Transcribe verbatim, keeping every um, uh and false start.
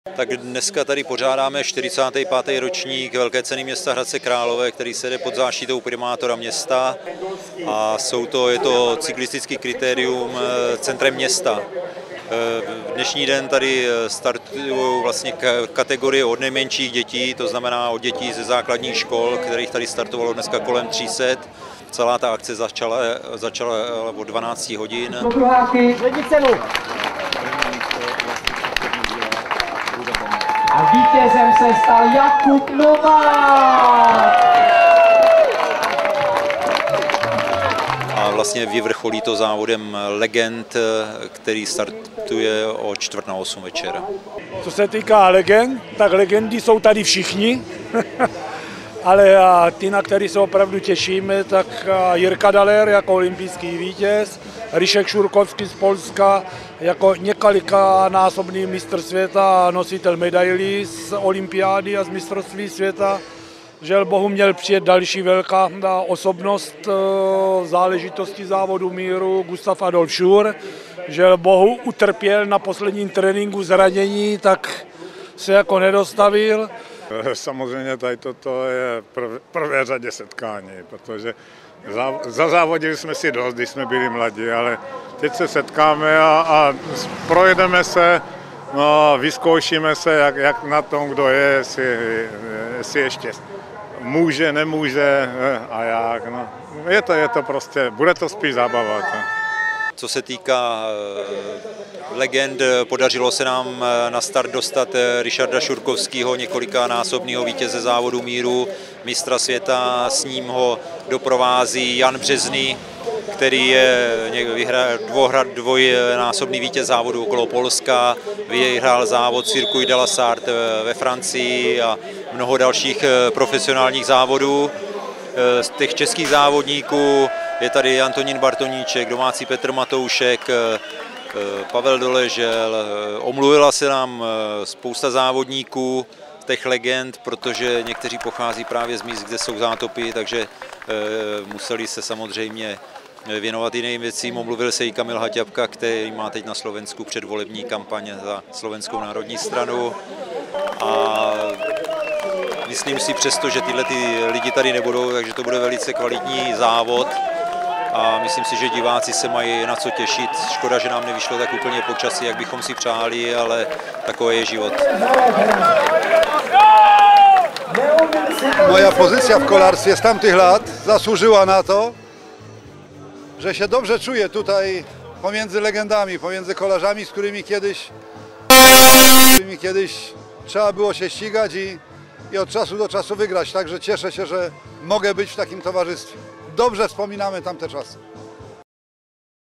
Tak dneska tady pořádáme čtyřicátý pátý ročník Velké ceny města Hradce Králové, který se jde pod záštitou primátora města a jsou to, je to cyklistický kritérium centrem města. V dnešní den tady startují vlastně kategorie od nejmenších dětí, to znamená od dětí ze základních škol, kterých tady startovalo dneska kolem tří set. Celá ta akce začala, začala od dvanácti hodin. A vítězem se stal Jakub Novák! A vlastně vyvrcholí to závodem legend, který startuje o čtvrt na osm večera. Co se týká legend, tak legendy jsou tady všichni. Ale ty, na který se opravdu těšíme, tak Jirka Daler jako olympijský vítěz, Ryšek Šurkovský z Polska jako několikanásobný mistr světa a nositel medailí z olympiády a z mistrovství světa. Žel bohu měl přijet další velká osobnost záležitosti závodu míru Gustav Adolf Schur. Žel bohu utrpěl na posledním tréninku zranění, tak se jako nedostavil. Samozřejmě tady toto je v prvé řadě setkání, protože zazávodili jsme si dost, když jsme byli mladí, ale teď se setkáme a, a projedeme se, no, vyzkoušíme se, jak, jak na tom, kdo je, jestli, jestli ještě může, nemůže a jak. No. Je to, je to prostě, bude to spíš zábava. Ne? Co se týká legend, podařilo se nám na start dostat Ryšarda Šurkovského, několikanásobného vítěze závodu míru, mistra světa, s ním ho doprovází Jan Březný, který je dvojnásobný vítěz závodu okolo Polska, vyhrál závod Circuit de la Sarthe ve Francii a mnoho dalších profesionálních závodů. Z těch českých závodníků je tady Antonín Bartoníček, domácí Petr Matoušek, Pavel Doležel. Omluvila se nám spousta závodníků, těch legend, protože někteří pochází právě z míst, kde jsou zátopy, takže museli se samozřejmě věnovat jiným věcím. Omluvil se i Kamil Haťapka, který má teď na Slovensku předvolební kampaň za Slovenskou národní stranu. A myslím si přesto, že tyhle ty lidi tady nebudou, takže to bude velice kvalitní závod. A myslím si, že diváci se mají na co těšit. Škoda, že nám nevyšlo tak úplně počasí, jak bychom si přáli, ale takový je život. Moja pozycja w kolarstwie z tamtych lat zasłużyła na to, że się dobrze czuję tutaj pomiędzy legendami, pomiędzy kolarzami, z którymi kiedyś, z którymi kiedyś trzeba było się ścigać i, i od czasu do czasu wygrać. Także cieszę się, że mogę być w takim towarzystwie. Dobrze wspominamy tamte czasy.